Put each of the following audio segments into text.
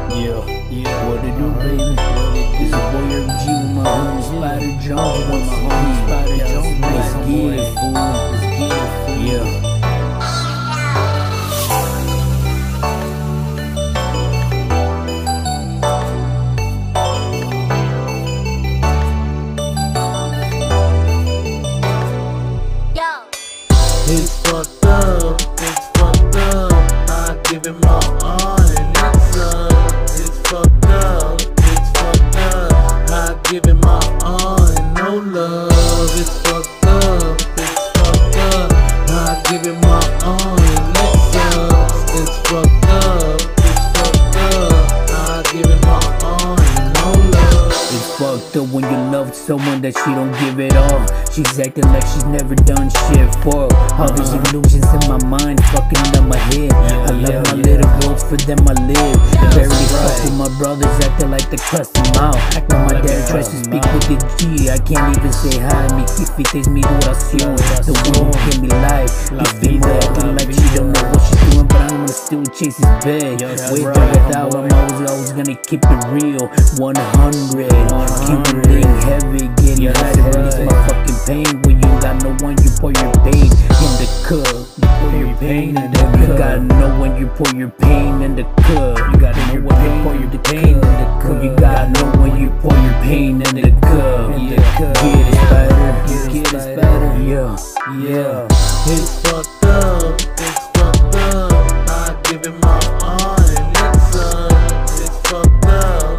What it do, baby? It's your boy IRV-G with my homie Spider Jones. Let's get it, fool. Yeah. It's fucked up, I give it my all and it sucks. It's fucked up, I give it my all and no love. It's fucked up, I give it my all and it sucks. It's fucked up, I give it my all and no love. It's fucked up when you love someone that she don't give it all. She's acting like she's never done shit for all these illusions in my mind, fucking up my head. I love my little girls, for them I live. Barely fuck with my brothers, acting like they cuss them out. When my dad tries to speak with the G, I can't even say hi. Mi jefe es mi duración, the one who gave me life. This female acting like she don't know what she's doing, but I'm gonna still chase his bag. Without I'm always gonna keep it real. 100, keep it being heavy, getting high to release my fucking pain. When you got no one, you pour your pain in the cup. You pour your pain in the cup. You gotta know when you pour your pain in the cup. You gotta know when you pour your pain in the cup. You gotta know when you pour your pain in the cup. Get it, Spider. Get it, Spider. Yeah. It's fucked up, I give it my all and it sucks. It's fucked up,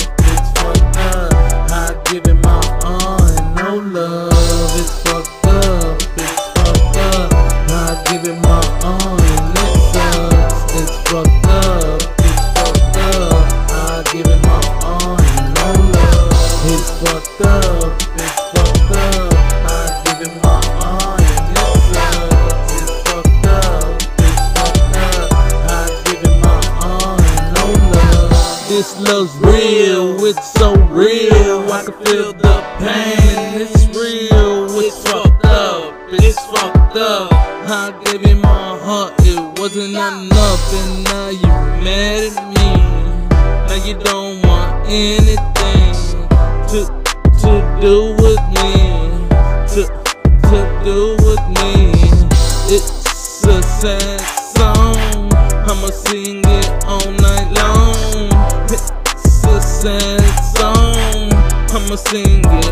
I give it my all and no love. It's fucked up, I give it my all and it sucks. It's fucked up, I give it my all and no love. It's fucked up, I give it my all and it sucks. It's fucked up, I give it my all and no love. This love's real, it's so real, I can feel the pain. It's real, it's fucked up, I gave you my heart, it wasn't enough, and now you mad at me. Now you don't want anything to do with me, to do with me. It's a sad song, I'ma sing it all night long. It's a sad song, I'ma sing it